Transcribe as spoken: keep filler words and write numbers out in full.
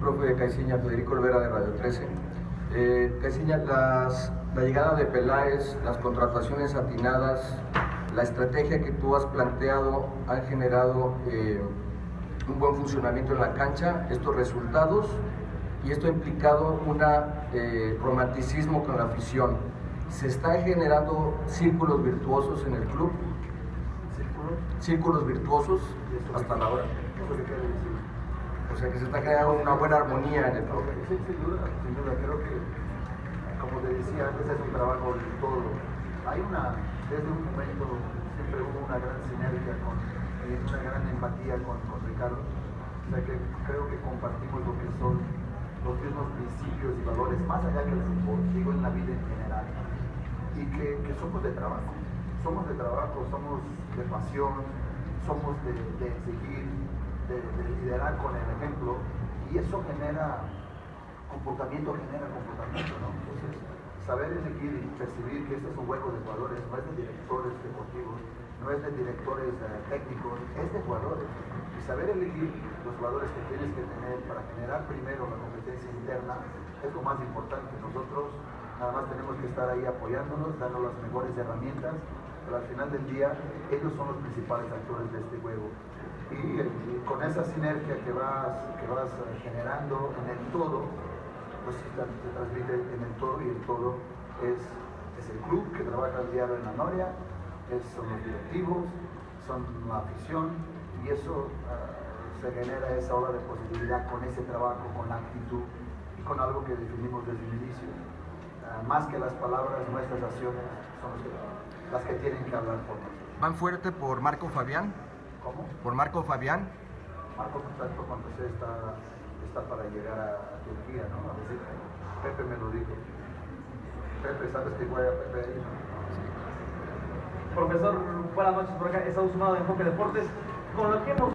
profe Caiciña, Federico Olvera de Radio trece. Eh, Caiciña, las, la llegada de Peláez, las contrataciones atinadas, la estrategia que tú has planteado han generado eh, un buen funcionamiento en la cancha, estos resultados, y esto ha implicado un eh, romanticismo con la afición. ¿Se están generando círculos virtuosos en el club? ¿Círculos? Círculos virtuosos hasta la hora. O sea que se está creando una buena armonía en el club. Sí, sin duda, sin duda. Creo que, como te decía antes, es un trabajo de todo. Hay una, desde un momento, siempre hubo una gran sinergia, con, una gran empatía con, con Ricardo. O sea que creo que compartimos lo que son los mismos principios y valores, más allá que el fútbol, digo en la vida en general. Y que, que somos de trabajo. Somos de trabajo, somos de pasión, somos de, de seguir, de, de liderar con el ejemplo, y eso genera comportamiento, genera comportamiento, ¿no? Entonces, saber elegir y percibir que este es un juego de jugadores, no es de directores deportivos, no es de directores eh, técnicos, es de jugadores. Y saber elegir los jugadores que tienes que tener para generar primero la competencia interna es lo más importante. Nosotros nada más tenemos que estar ahí apoyándonos, dando las mejores herramientas, pero al final del día ellos son los principales actores de este juego. Y, y con esa sinergia que vas, que vas generando en el todo, pues se transmite en el todo, y el todo es, es el club que trabaja al diario en la Noria, es, son los directivos, son la afición, y eso uh, se genera esa ola de posibilidad con ese trabajo, con la actitud y con algo que definimos desde el inicio. Uh, más que las palabras, nuestras acciones son las que, las que tienen que hablar por nosotros. ¿Van fuerte por Marco Fabián? ¿Cómo? ¿Por Marco Fabián? Marco Contacto cuando se está, está para llegar a, a Turquía, ¿no? A decir, Pepe me lo dijo. Pepe, ¿sabes que juega Pepe ahí? Sí. Profesor, buenas noches por acá. Estamos sumados de Enfoque Deportes. Con lo que hemos